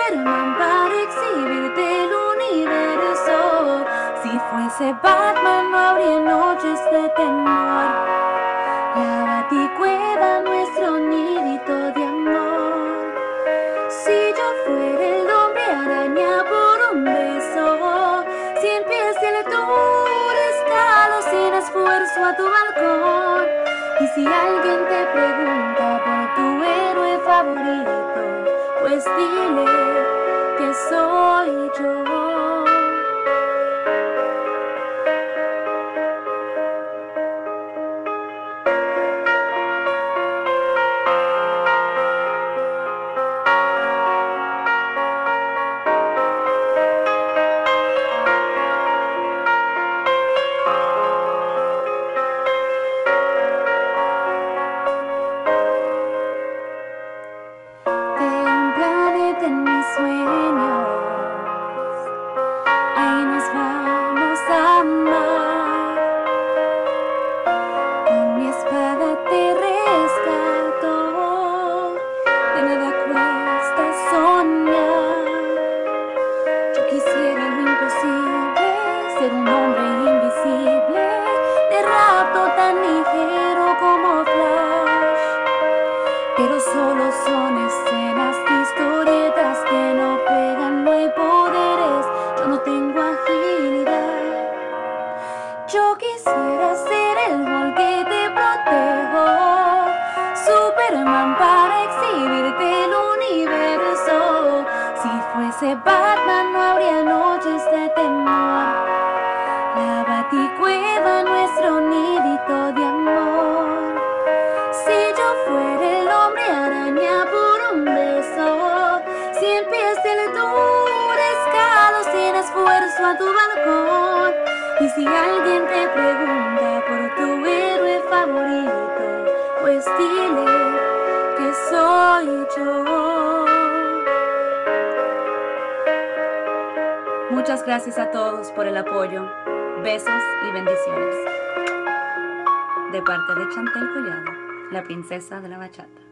Superman para exhibirte el universo. Si fuese Batman no habría noches de temor. La Baticueva, nuestro nidito de amor. Si yo fuera el hombre araña por un beso, 100 pies de altura escalo sin esfuerzo a tu balcón. Y si alguien te pregunta por tu héroe favorito, pues dile que soy yo. En mis sueños, ahí nos vamos a amar. Con mi espada te rescato, de nada cuesta soñar. Yo quisiera lo imposible, ser un hombre invisible, de rapto tan ligero como Flash. Pero solo son escenas de historietas que no pegan, no hay poderes, yo no tengo agilidad. Yo quisiera ser el gol que te protejo, Superman para exhibirte el universo. Si fuese Batman no habría noches de temor. La Baticueva, nuestro nidito de amor. Si yo fuera el hombre araña por un beso, 100 pies de altura escalo sin esfuerzo a tu balcón. Y si alguien te pregunta por tu héroe favorito, pues dile que soy yo. Muchas gracias a todos por el apoyo. Besos y bendiciones. De parte de Chantel Collado, la princesa de la bachata.